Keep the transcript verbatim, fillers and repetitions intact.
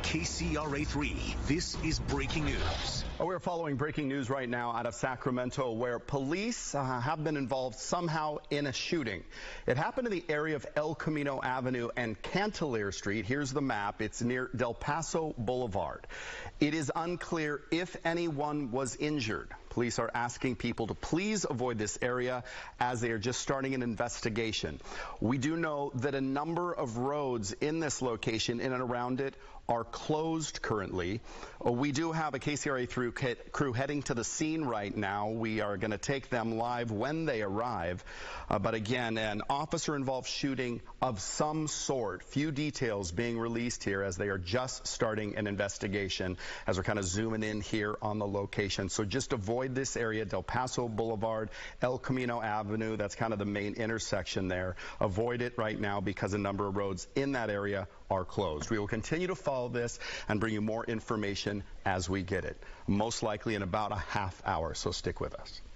K C R A three, this is breaking news. Well, we're following breaking news right now out of Sacramento, where police uh, have been involved somehow in a shooting. It happened in the area of El Camino Avenue and Cantalier Street. Here's the map. It's near Del Paso Boulevard. It is unclear if anyone was injured. Police are asking people to please avoid this area as they are just starting an investigation. We do know that a number of roads in this location, in and around it, are closed currently. We do have a K C R A three crew heading to the scene right now. We are going to take them live when they arrive. Uh, but again, an officer-involved shooting of some sort. Few details being released here as they are just starting an investigation as we're kind of zooming in here on the location. So just avoid this area, Del Paso Boulevard, El Camino Avenue. That's kind of the main intersection there. Avoid it right now because a number of roads in that area are closed. We will continue to follow this and bring you more information as we get it, most likely in about a half hour, so stick with us.